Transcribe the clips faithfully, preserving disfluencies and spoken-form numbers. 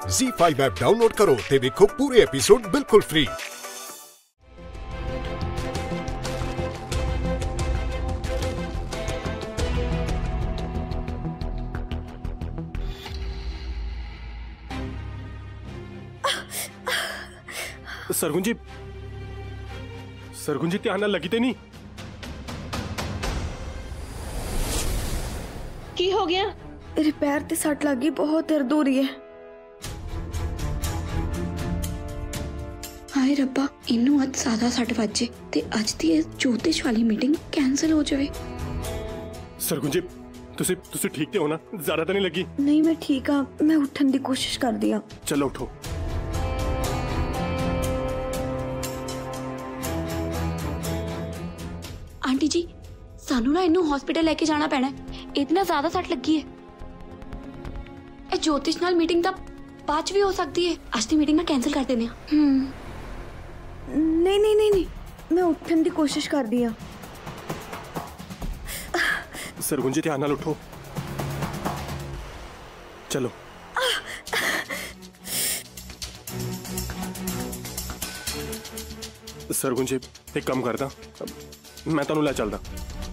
ज़ी five app download करो ते देखो पूरे एपिसोड बिल्कुल फ्री। सरगुन जी, सरगुन जी ध्यान नाल लगी ते नहीं? की हो गया? मेरे पैर ते सट लग गई, बहुत दर्द हो रही है। हाय रब्बा, इनू अज ज्यादा सट वजे ते अज दी ज्योतिष वाली मीटिंग कैंसिल हो जाए। सरगुन जी, तुसी तुसी ठीक ते हो ना? ज्यादा तो नहीं लगी? नहीं, मैं ठीक हाँ। मैं उठन दी कोशिश कर दिया। चलो उठो। आंटी जी, सानू ना इनू हॉस्पिटल लेके जाना पैना है। इतना ज्यादा सट लगी है। ए ज्योतिष नाल मीटिंग दा बाद च भी हो सकती है। आज दी मीटिंग ना कैंसिल कर देने। हम्म नहीं नहीं नहीं नहीं, मैं उठन दी कोशिश कर दिया। सरगुन जी ध्यान नाल उठो। चलो। सरगुन जी एक काम करदा, मैं तुहानू लै चलदा।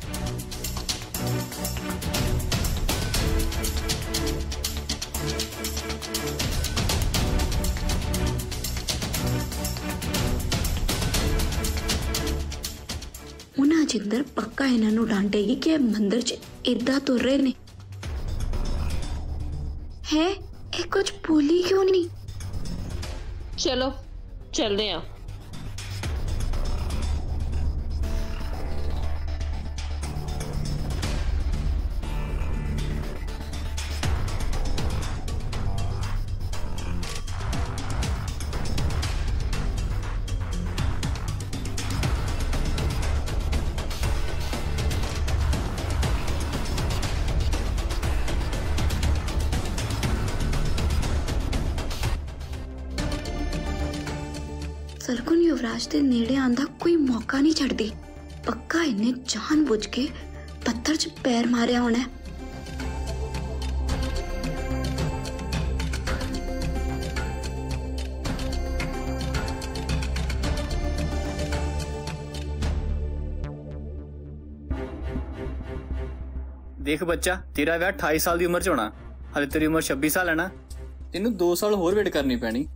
उन्हें जिंदर पक्का इन्हों डांटेगी कि मंदिर च इदा तुर रहे ने है। ये कुछ बोली क्यों नहीं? चलो चलते हैं। सरगुन युवराज के नेड़े आंदा कोई मौका नहीं छड़दी। पक्का इन्हें जान बुझ के पत्थर च पैर मारिया होना है। देख बच्चा, तेरा विआह अठाई साल की उम्र च होना, हले तेरी उम्र छब्बीस साल है ना। तेनू दो साल होर वेट करनी पैनी।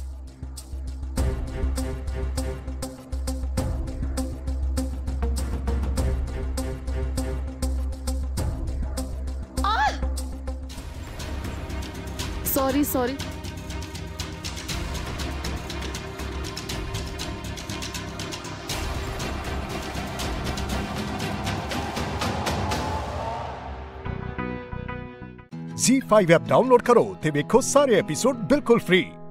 Sorry sorry. Zee five app download करो ते देखो सारे एपिसोड बिल्कुल फ्री।